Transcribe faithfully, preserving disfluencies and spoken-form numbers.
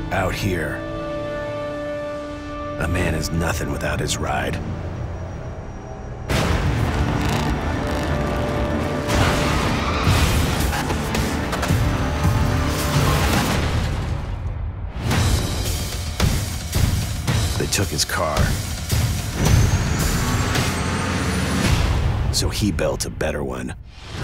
Out here, a man is nothing without his ride. They took his car, so he built a better one.